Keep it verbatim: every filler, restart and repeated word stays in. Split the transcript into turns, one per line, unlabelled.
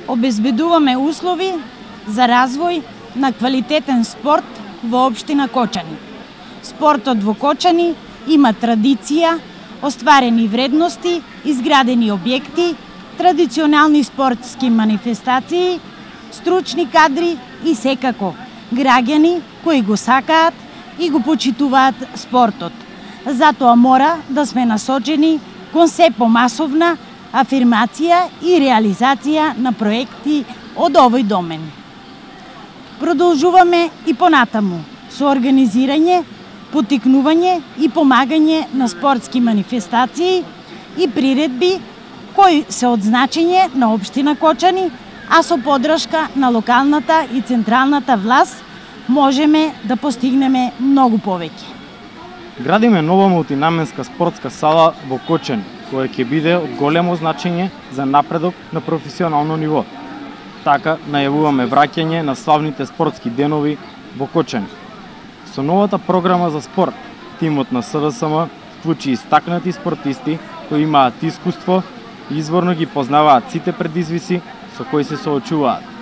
обезбедуваме услови за развој на квалитетен спорт во општина Кочани. Спортот во Кочани има традиција, остварени вредности, изградени објекти, традиционални спортски манифестации, стручни кадри и секако граѓани кои го сакаат и го почитуваат спортот. Затоа мора да сме насочени кон се помасовна афирмација и реализација на проекти од овој домен. Продолжуваме и понатаму со организирање, поттикнување и помагање на спортски манифестации и приредби кои се од значење на општина Кочани, а со подршка на локалната и централната власт можеме да постигнеме многу повеќе.
Градиме нова мултинаменска спортска сала во Кочани, која ќе биде од големо значење за напредок на професионално ниво. Така најавуваме враќање на славните спортски денови во Кочани. Со новата програма за спорт, тимот на С В С М вклучи истакнати спортисти кои имаат искуство и изворно ги познаваат сите предизвици со кои се соочуваат.